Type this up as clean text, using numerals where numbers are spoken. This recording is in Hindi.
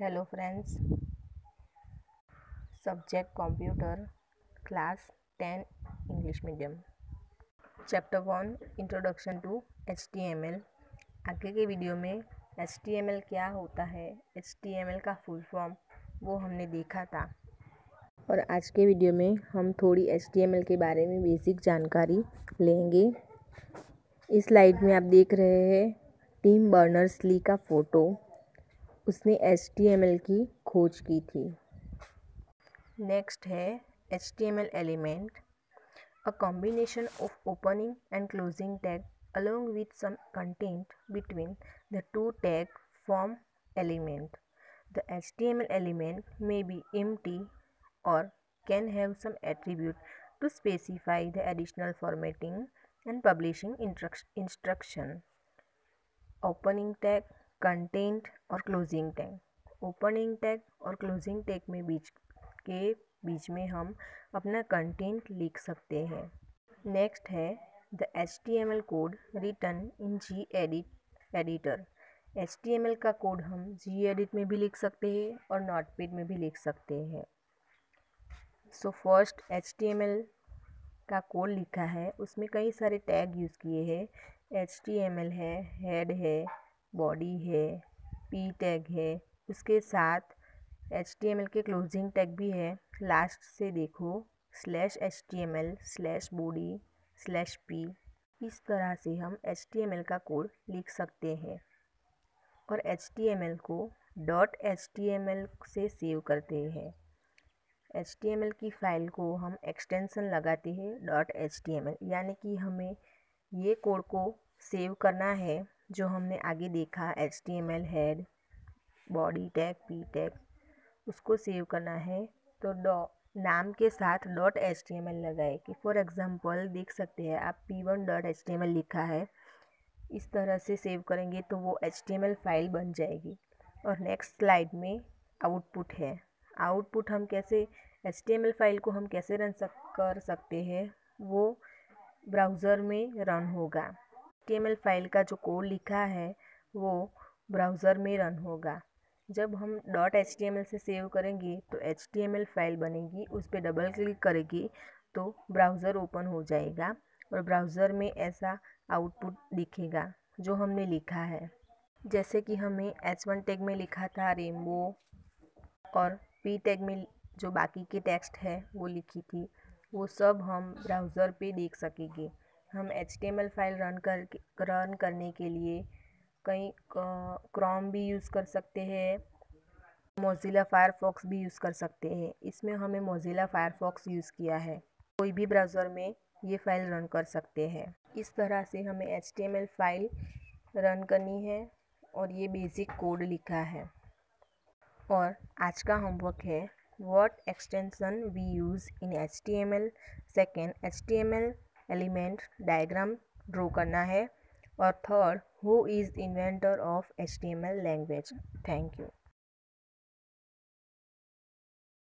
Hello friends, subject computer, class 10 English medium, chapter 1 introduction to HTML। आगे के वीडियो में HTML क्या होता है, HTML का फुल फॉर्म वो हमने देखा था। और आज के वीडियो में हम थोड़ी HTML के बारे में बेसिक जानकारी लेंगे। इस स्लाइड में आप देख रहे हैं टिम बर्नर्स-ली का फ़ोटो। उसने HTML की खोज की थी। नेक्स्ट है HTML element, a combination of opening and closing tag along with some content between the two tag form element. The HTML element may be empty or can have some attribute to specify the additional formatting and publishing instruction. Opening tag, content और क्लोजिंग टैग। ओपनिंग टैग और क्लोजिंग टैग में बीच में हम अपना कंटेंट लिख सकते हैं। नेक्स्ट है the HTML code written in editor. HTML का कोड हम gedit में भी लिख सकते हैं और नोटपैड में भी लिख सकते हैं। सो फर्स्ट HTML का कोड लिखा है, उसमें कई सारे टैग यूज़ किए हैं। HTML है, हेड है, बॉडी है, p टैग है, उसके साथ HTML के क्लोजिंग टैग भी है। लास्ट से देखो /HTML/body/p। इस तरह से हम HTML का कोड लिख सकते हैं और HTML को .html से सेव करते हैं। HTML की फ़ाइल को हम एक्सटेंशन लगाते हैं .html, यानी कि हमें ये कोड को सेव करना है जो हमने आगे देखा HTML head, body tag, p tag, उसको सेव करना है तो नाम के साथ .html लगाए। कि फॉर एग्ज़ाम्पल देख सकते हैं आप p1.html लिखा है, इस तरह से सेव करेंगे तो वो HTML फाइल बन जाएगी। और नेक्स्ट स्लाइड में आउटपुट है। आउटपुट हम कैसे HTML फाइल को हम कैसे रन कर सकते हैं, वो ब्राउज़र में रन होगा। HTML फाइल का जो कोड लिखा है वो ब्राउज़र में रन होगा। जब हम .html से सेव करेंगे तो HTML फाइल बनेगी, उस पर डबल क्लिक करेंगे तो ब्राउज़र ओपन हो जाएगा और ब्राउज़र में ऐसा आउटपुट दिखेगा जो हमने लिखा है। जैसे कि हमें h1 टैग में लिखा था रेनबो और p टैग में जो बाकी के टेक्स्ट है वो लिखी थी, वो सब हम ब्राउज़र पे देख सकेंगे। हम HTML फाइल रन करने के लिए कहीं क्रोम भी यूज़ कर सकते हैं, मोज़िला फायरफॉक्स भी यूज़ कर सकते हैं। इसमें हमें मोज़िला फायरफॉक्स यूज़ किया है। कोई भी ब्राउज़र में ये फ़ाइल रन कर सकते हैं। इस तरह से हमें HTML फाइल रन करनी है और ये बेसिक कोड लिखा है। और आज का होमवर्क है what extension we use in HTML। Second, HTML element diagram draw करना है। और third, who is inventor of HTML language. Thank you.